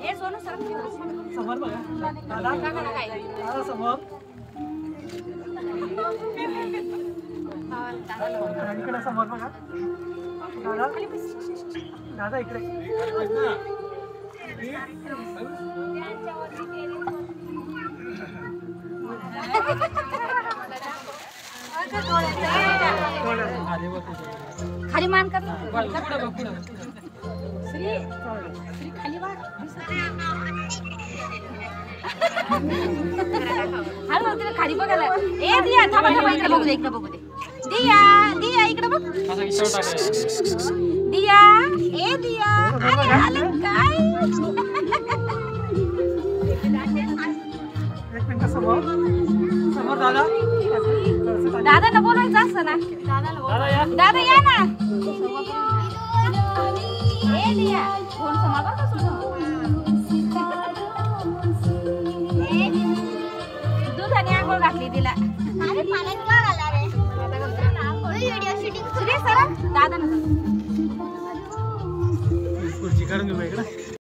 हे सोनू सर समोर बघा दादा दादा समोर इकडे समोर बघा दादा दादा इकडे खाली मान कर श्री श्री खाली वाढ हॅलो तिला खाली बघायला ए दिया थांबा थांबा इकडे बघू दे दिया दिया इकडे बघ दिया ए दिया अरे आलं काय एक मिनिट समोर समोर दादा दादा ना बोलायचं असतं ना दादा या ना ए दिया फोन समोर बघ दुधाने आंघोळ घातली तिला अरे पाण्यात का घाला रे व्हिडिओ शूटिंग सुरू आहे सर दादा ना खुर्ची काढून घेऊ इकडे